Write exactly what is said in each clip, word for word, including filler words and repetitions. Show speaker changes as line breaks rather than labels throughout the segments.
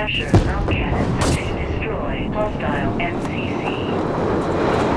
Capture null cannons to destroy hostile M C C.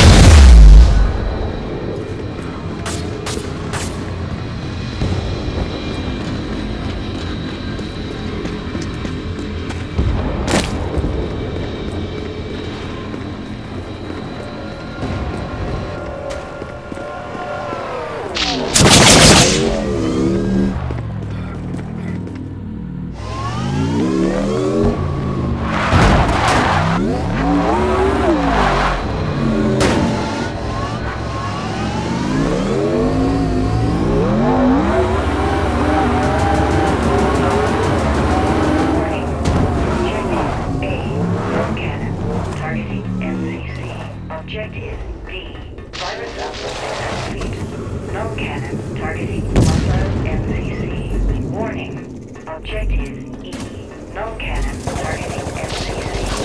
Objective D. Virus upload complete. Null cannon targeting hostile M C C. Warning. Objective E. Null cannon targeting M C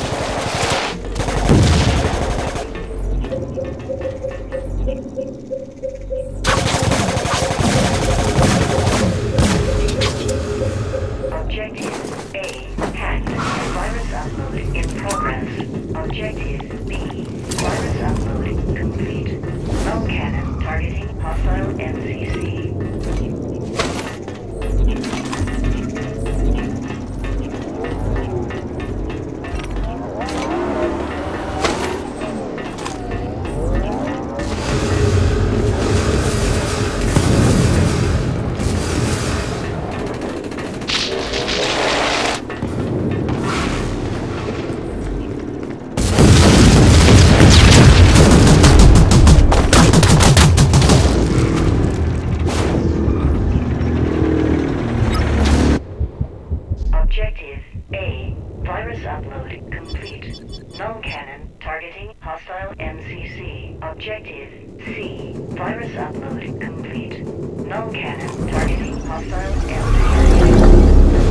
C. Objective A. Hacked. Virus upload in progress. Objective B. Virus upload complete. Null cannon targeting hostile M C C. Objective A. Virus upload complete. Null cannon targeting hostile M C C. Objective C. Virus upload complete. Null cannon targeting hostile M C C.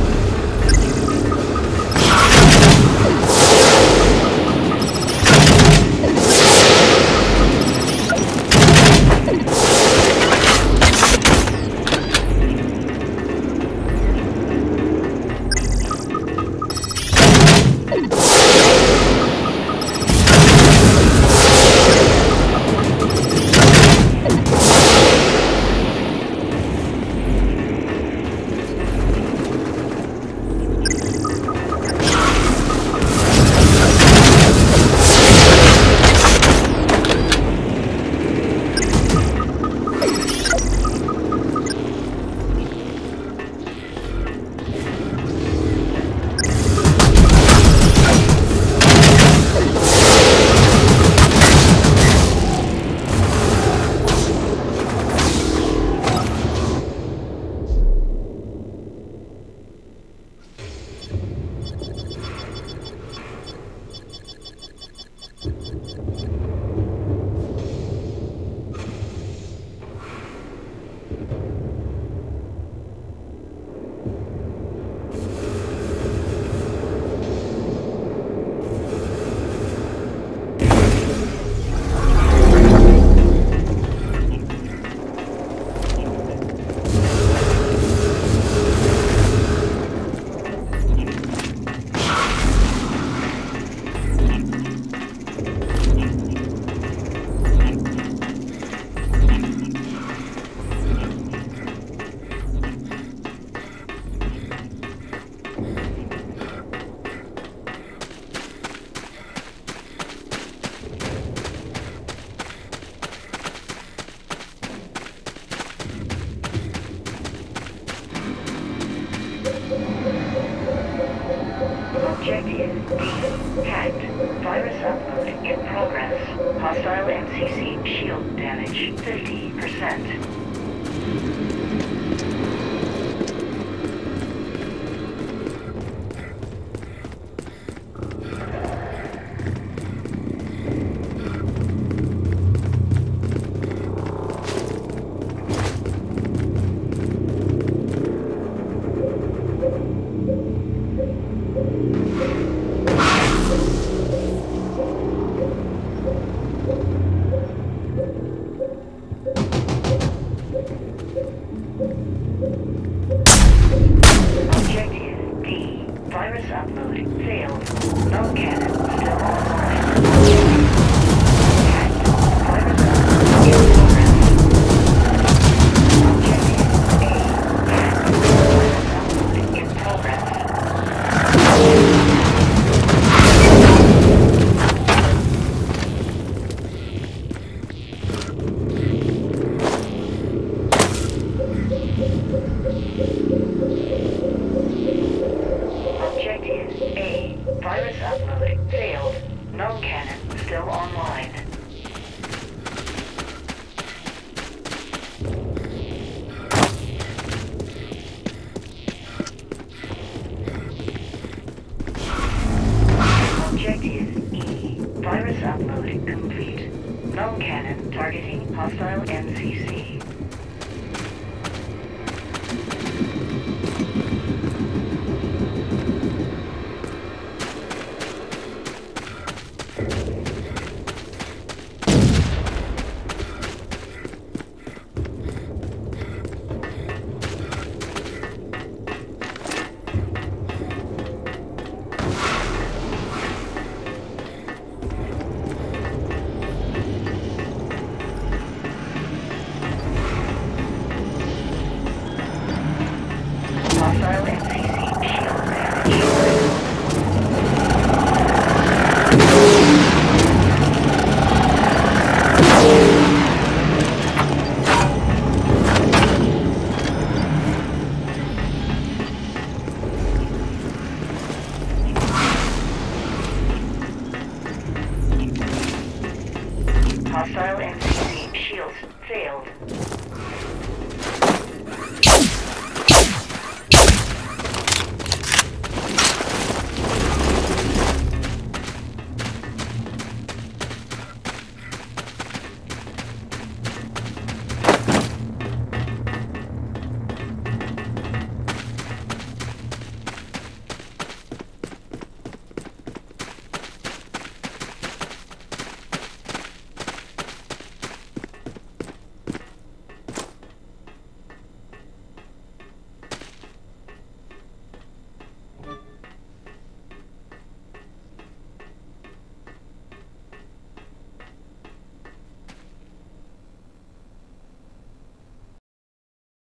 Objective D. Hacked. Virus upload in progress. Hostile M C C shield damage fifty percent.